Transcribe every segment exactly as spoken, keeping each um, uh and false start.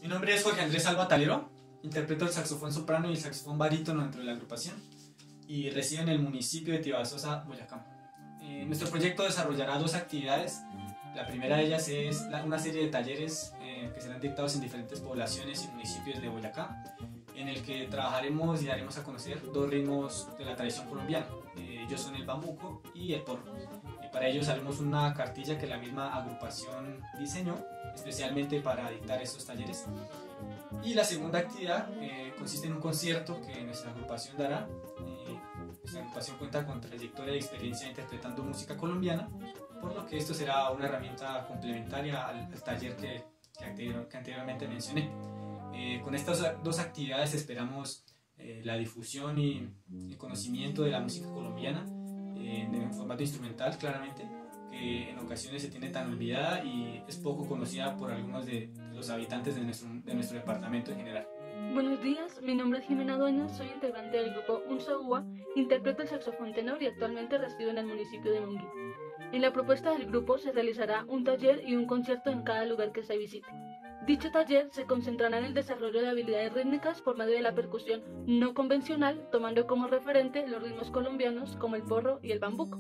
Mi nombre es Jorge Andrés Alba Talero, interpreto el saxofón soprano y el saxofón barítono dentro de la agrupación y resido en el municipio de Tibasosa, Boyacá. Eh, nuestro proyecto desarrollará dos actividades. La primera de ellas es la, una serie de talleres eh, que serán dictados en diferentes poblaciones y municipios de Boyacá, en el que trabajaremos y daremos a conocer dos ritmos de la tradición colombiana. Eh, ellos son el bambuco y el porro. Y para ello haremos una cartilla que la misma agrupación diseñó especialmente para dictar estos talleres. Y la segunda actividad eh, consiste en un concierto que nuestra agrupación dará. Eh, nuestra agrupación cuenta con trayectoria y experiencia interpretando música colombiana, por lo que esto será una herramienta complementaria al, al taller que, que, anterior, que anteriormente mencioné. Eh, con estas dos actividades esperamos eh, la difusión y el conocimiento de la música colombiana eh, en formato instrumental, claramente, que en ocasiones se tiene tan olvidada y es poco conocida por algunos de, de los habitantes de nuestro, de nuestro departamento en general. Buenos días, mi nombre es Jimena Dueñas, soy integrante del grupo Unsaúa, interpreto el saxofón tenor y actualmente resido en el municipio de Monguí. En la propuesta del grupo se realizará un taller y un concierto en cada lugar que se visite. Dicho taller se concentrará en el desarrollo de habilidades rítmicas por medio de la percusión no convencional, tomando como referente los ritmos colombianos como el porro y el bambuco.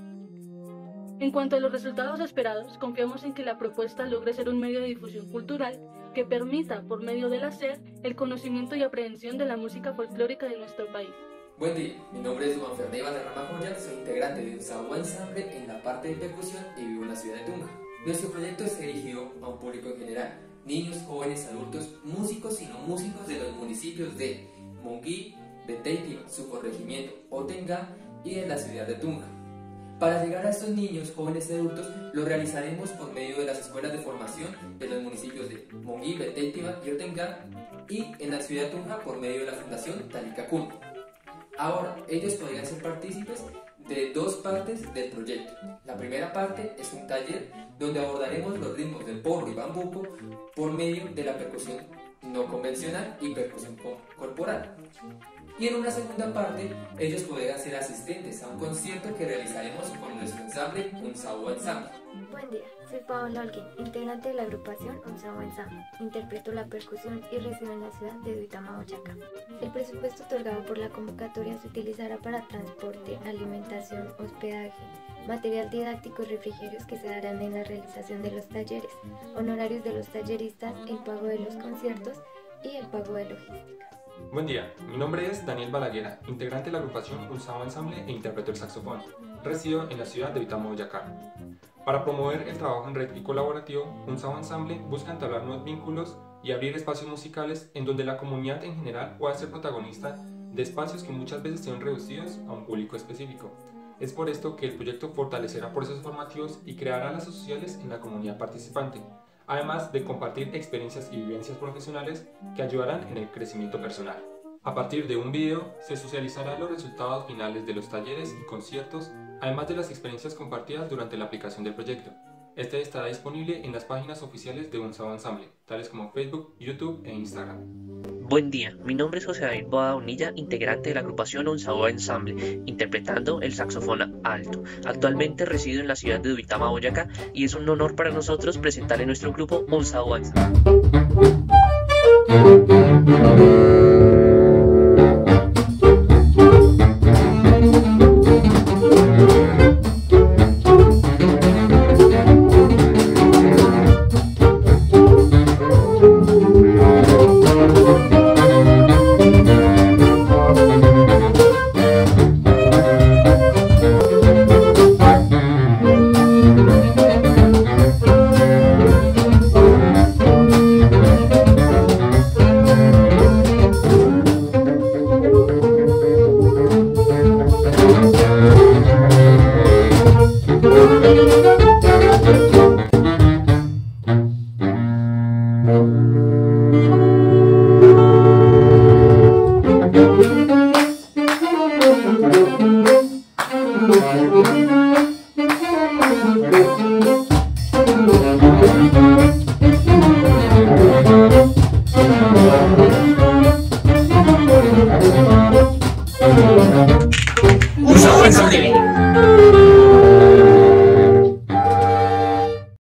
En cuanto a los resultados esperados, confiamos en que la propuesta logre ser un medio de difusión cultural que permita, por medio del hacer, el conocimiento y aprehensión de la música folclórica de nuestro país. Buen día, mi nombre es Juan Fernando Valderrama Joya, soy integrante de Unsaúa Ensamble en la parte de percusión y vivo en la ciudad de Tunja. Nuestro proyecto es dirigido a un público en general, niños, jóvenes, adultos, músicos y no músicos de los municipios de Monguí, Beteitiva, su corregimiento, Otengá y de la ciudad de Tunja. Para llegar a estos niños, jóvenes y adultos, lo realizaremos por medio de las escuelas de formación de los municipios de Monguí, Beteitiva y Otengá y en la ciudad de Tunja por medio de la Fundación Talicacún. Ahora, ellos podrían ser partícipes de dos partes del proyecto. La primera parte es un taller donde abordaremos los ritmos del porro y bambuco por medio de la percusión no convencional y percusión corporal. Y en una segunda parte, ellos podrán ser asistentes a un concierto que realizaremos con nuestro ensamble Unsaúa Ensamble. Buen día, soy Paola Holguín, integrante de la agrupación Unsaúa Ensamble. Interpreto la percusión y resido en la ciudad de Duitama, Boyacá. El presupuesto otorgado por la convocatoria se utilizará para transporte, alimentación, hospedaje, material didáctico y refrigerios que se darán en la realización de los talleres, honorarios de los talleristas, el pago de los conciertos y el pago de logística. Buen día, mi nombre es Daniel Balaguer, integrante de la agrupación Unsaúa Ensamble e interpreto el saxofón. Resido en la ciudad de Duitama, Boyacá. Para promover el trabajo en red y colaborativo, Unsaúa Ensamble busca entablar nuevos vínculos y abrir espacios musicales en donde la comunidad en general pueda ser protagonista de espacios que muchas veces son reducidos a un público específico. Es por esto que el proyecto fortalecerá procesos formativos y creará lazos sociales en la comunidad participante, además de compartir experiencias y vivencias profesionales que ayudarán en el crecimiento personal. A partir de un video se socializarán los resultados finales de los talleres y conciertos, además de las experiencias compartidas durante la aplicación del proyecto. Este estará disponible en las páginas oficiales de Unsaúa Ensamble, tales como Facebook, YouTube e Instagram. Buen día, mi nombre es José David Boada Bonilla, integrante de la agrupación Unsaúa Ensamble, interpretando el saxofón alto. Actualmente resido en la ciudad de Duitama, Boyacá, y es un honor para nosotros presentarle nuestro grupo Unsaúa Ensamble.